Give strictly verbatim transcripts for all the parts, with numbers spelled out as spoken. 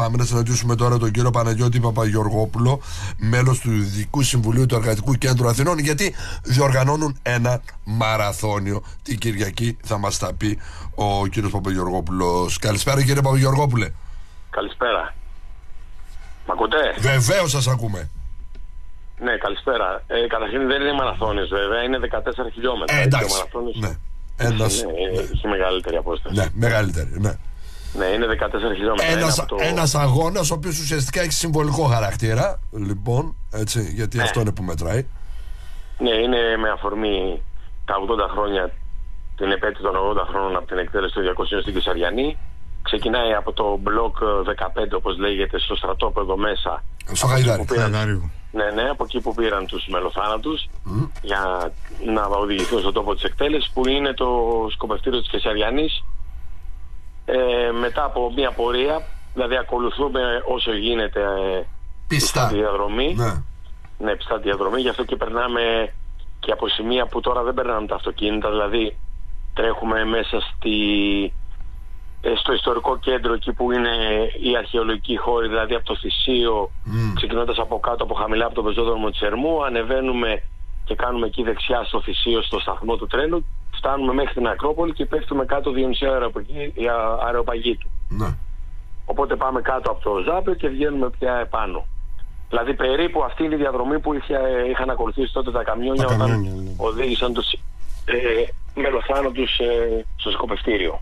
Πάμε να συναντήσουμε τώρα τον κύριο Παναγιώτη Παπαγεωργόπουλο, μέλος του Ειδικού Συμβουλίου του Εργατικού Κέντρου Αθηνών, γιατί διοργανώνουν ένα μαραθώνιο. Την Κυριακή θα μας τα πει ο κύριος Παπαγεωργόπουλος. Καλησπέρα, κύριε Παπαγεωργόπουλε. Καλησπέρα. Μ' ακούτε? Βεβαίως σας ακούμε. Ναι, καλησπέρα. Ε, καταρχήν δεν είναι μαραθώνιος, βέβαια, είναι δεκατέσσερα χιλιόμετρα. Ε, εντάξει. Μαραθώνιος... Ναι. Ένας... Ναι, έχει μεγαλύτερη απόσταση. Ναι, μεγαλύτερη, ναι. Ναι, είναι δεκατέσσερα χιλιόμετρα. Ένας, το... ένας αγώνας ο οποίος ουσιαστικά έχει συμβολικό χαρακτήρα. Λοιπόν, έτσι, γιατί ναι. αυτό είναι που μετράει. Ναι, είναι με αφορμή τα ογδόντα χρόνια, την επέτειο των ογδόντα χρόνων από την εκτέλεση των διακοσίων στην Κεσαριανή. Ξεκινάει από το μπλοκ δεκαπέντε, όπως λέγεται, στο στρατόπεδο μέσα. Στο Γαϊδάρι. Ναι, ναι, από εκεί που πήραν τους μελοθάνατους mm. για να οδηγηθούν στον τόπο της εκτέλεσης, που είναι το σκοπευτήριο της Κεσαριανής. Ε, μετά από μια πορεία, δηλαδή ακολουθούμε όσο γίνεται ε, πιστά τη διαδρομή. Ναι. Ναι, πιστά τη διαδρομή, γι' αυτό και περνάμε και από σημεία που τώρα δεν περνάμε τα αυτοκίνητα, δηλαδή τρέχουμε μέσα στη, ε, στο ιστορικό κέντρο, εκεί που είναι η αρχαιολογική χώρη, δηλαδή από το Θησίο, mm. ξεκινώντας από κάτω, από χαμηλά από τον πεζόδρομο της Ερμού, ανεβαίνουμε και κάνουμε εκεί δεξιά στο Θησίο, στο σταθμό του τρένου, φτάνουμε μέχρι την Ακρόπολη και πέφτουμε κάτω Διονυσίου Αεροπαγήτου. Ναι. Οπότε πάμε κάτω από το Ζάπιο και βγαίνουμε πια επάνω. Δηλαδή περίπου αυτή είναι η διαδρομή που είχε, είχαν ακολουθήσει τότε τα καμιόνια τα όταν καμιόνια, ναι. οδήγησαν τους ε, μελοθάνατους ε, στο σκοπευτήριο.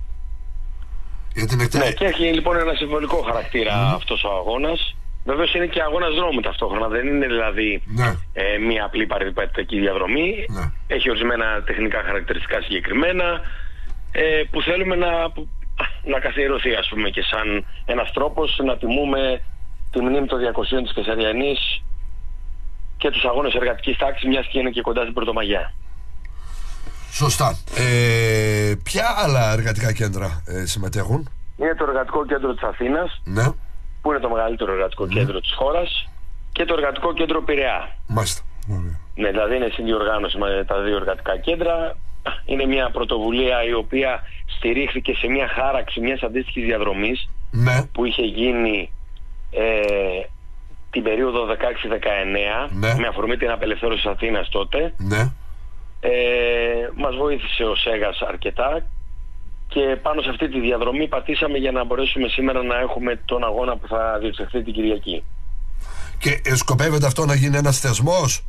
Ναι, και έχει λοιπόν ένα συμβολικό χαρακτήρα mm. αυτός ο αγώνας. Βεβαίως είναι και αγώνας δρόμου ταυτόχρονα, δεν είναι δηλαδή ναι. ε, μία απλή παρεμβατική διαδρομή. Ναι. Έχει ορισμένα τεχνικά χαρακτηριστικά συγκεκριμένα ε, που θέλουμε να, να καθιερωθεί, ας πούμε, και σαν ένας τρόπος να τιμούμε τη μνήμη των διακοσίων της Κεσαριανής και τους αγώνες εργατικής τάξης, μιας και είναι και κοντά στην Πρωτομαγιά. Σωστά. Ε, ποια άλλα εργατικά κέντρα ε, συμμετέχουν? Είναι το Εργατικό Κέντρο της Αθήνας, ναι. που είναι το μεγαλύτερο εργατικό mm. κέντρο της χώρας, και το Εργατικό Κέντρο Πειραιά. Μάλιστα. Ναι, δηλαδή είναι συνδιοργάνωση με τα δύο εργατικά κέντρα. Είναι μια πρωτοβουλία η οποία στηρίχθηκε σε μια χάραξη μιας αντίστοιχης διαδρομής ναι. που είχε γίνει ε, την περίοδο δεκαέξι δεκαεννέα ναι. με αφορμή την απελευθέρωση της Αθήνας τότε. Ναι. Ε, μας βοήθησε ο Σέγας αρκετά και πάνω σε αυτή τη διαδρομή πατήσαμε για να μπορέσουμε σήμερα να έχουμε τον αγώνα που θα διεξαχθεί την Κυριακή. Και σκοπεύετε αυτό να γίνει ένας θεσμός?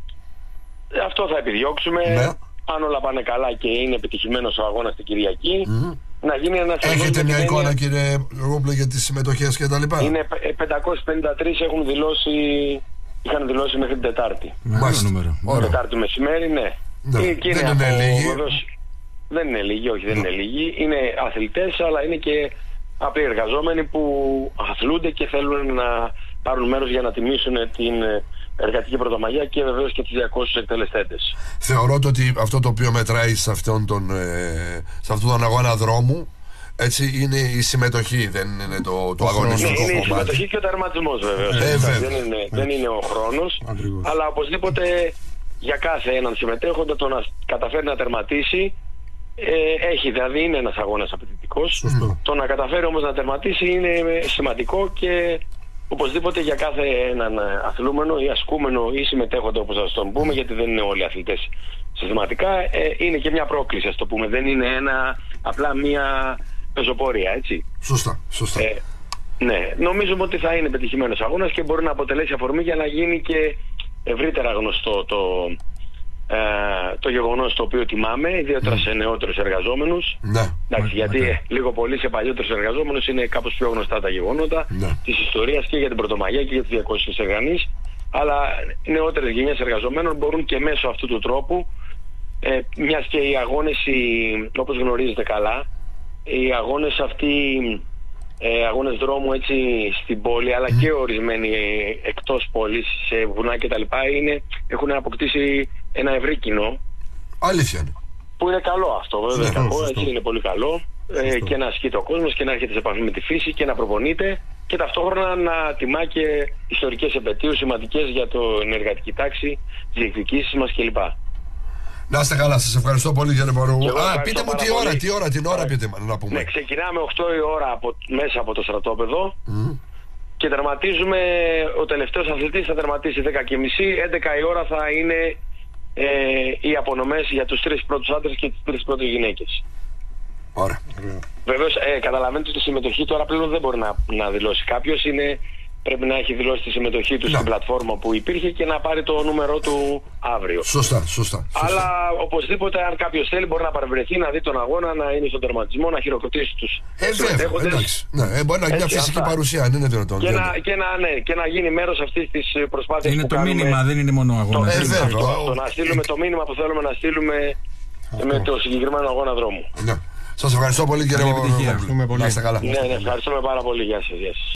Ε, αυτό θα επιδιώξουμε. Ναι. Αν όλα πάνε καλά και είναι επιτυχημένος ο αγώνας την Κυριακή, mm. να γίνει ένας θεσμός. Έχετε μια εικόνα, έννοια... κύριε Ρούμπλε, για τις συμμετοχές και τα λοιπά? Είναι πεντακόσιες πενήντα τρεις έχουν δηλώσει, είχαν δηλώσει μέχρι την Τετάρτη. Μάλιστα. Τετάρτη μεσημέρι, ναι. Ναι. Δεν είναι, είναι λίγοι. Βεβαίως, δεν είναι λίγοι, όχι δεν ναι. είναι λίγοι. Είναι αθλητές, αλλά είναι και απλοί εργαζόμενοι που αθλούνται και θέλουν να πάρουν μέρος για να τιμήσουν την εργατική πρωτομαγιά και βεβαίως και τους διακόσιους εκτελεστέντες. Θεωρώ ότι αυτό το οποίο μετράει σε αυτόν τον, ε, σε αυτόν τον αγώνα δρόμου, έτσι, είναι η συμμετοχή, δεν είναι το, το αγωνιστικό κομμάτι. Είναι η συμμετοχή και ο τερματισμός βεβαίως. Ε, δεν, είναι, δεν είναι ο χρόνος, Ακριβώς. αλλά οπωσδήποτε για κάθε έναν συμμετέχοντα το να καταφέρει να τερματίσει ε, έχει, δηλαδή είναι ένας αγώνας απαιτητικός. Mm. Το να καταφέρει όμως να τερματίσει είναι σημαντικό και οπωσδήποτε για κάθε έναν αθλούμενο ή ασκούμενο ή συμμετέχοντα, όπως θα τον πούμε, γιατί δεν είναι όλοι αθλητές συστηματικά, ε, είναι και μια πρόκληση, ας το πούμε. Δεν είναι ένα, απλά μια πεζοπορία, έτσι. Σωστά, σωστά. Ε, ναι, νομίζουμε ότι θα είναι πετυχημένος αγώνας και μπορεί να αποτελέσει αφορμή για να γίνει και ευρύτερα γνωστό το, ε, το γεγονός το οποίο τιμάμε, ιδιαίτερα mm. σε νεότερους εργαζόμενους. Ναι. Εντάξει, γιατί okay. λίγο πολύ σε παλιότερους εργαζόμενους είναι κάπως πιο γνωστά τα γεγονότα ναι. της ιστορίας και για την Πρωτομαγιά και για τις διακόσιες εργανείς. Αλλά νεότερες γενιές εργαζομένων μπορούν και μέσω αυτού του τρόπου, ε, μιας και οι αγώνες, οι, όπως γνωρίζετε καλά, οι αγώνες αυτοί, ε, αγώνες δρόμου έτσι στην πόλη, αλλά mm. και ορισμένοι εκτός πόλης, σε βουνά και τα λοιπά, είναι, έχουν αποκτήσει ένα ευρύ κοινό. Αλήθεια είναι. Που είναι καλό αυτό, βέβαια. Yeah, κακό, έτσι είναι πολύ καλό. Ε, και να ασκείται ο κόσμος και να έρχεται σε επαφή με τη φύση και να προπονείται και ταυτόχρονα να τιμά και ιστορικές επετείους σημαντικές για την εργατική τάξη, τις διεκδικήσεις μας κλπ. Να είστε καλά, σας ευχαριστώ πολύ κύριε Παρούγου. Α, πείτε μου τι πολύ. ώρα, τι ώρα, την ώρα πείτε να πούμε. Ναι, ξεκινάμε οκτώ η ώρα από, μέσα από το στρατόπεδο mm. και τερματίζουμε, ο τελευταίος αθλητής θα τερματίσει δέκα και μισή, έντεκα η ώρα θα είναι ε, οι απονομές για τους τρεις πρώτους άντρες και τις τρεις πρώτες γυναίκες. Ωραία. Βεβαίως ε, καταλαβαίνετε ότι η συμμετοχή τώρα πλέον δεν μπορεί να, να δηλώσει κάποιος, είναι... Πρέπει να έχει δηλώσει τη συμμετοχή του να. στην πλατφόρμα που υπήρχε και να πάρει το νούμερό του αύριο. Σωστά, σωστά. σωστά. Αλλά οπωσδήποτε, αν κάποιος θέλει, μπορεί να παρευρεθεί, να δει τον αγώνα, να είναι στον τερματισμό, να χειροκροτήσει τους συμμετέχοντες. Ναι, ε, μπορεί να γίνει μια φυσική αυτά. παρουσία, αν είναι δυνατόν. Και, να, και, να, ναι, και να γίνει μέρος αυτής της προσπάθειας. Είναι που το κάνουμε, μήνυμα, δεν είναι μόνο αγώνα. Ε, το, βέβαια, το, το να στείλουμε το μήνυμα που θέλουμε να στείλουμε με το συγκεκριμένο αγώνα δρόμου. Ναι. Σας ευχαριστώ πολύ κύριε Παπαδόπουλο. Να είστε καλά. Ναι, ναι, ευχαριστούμε πάρα πολύ. Γεια σας.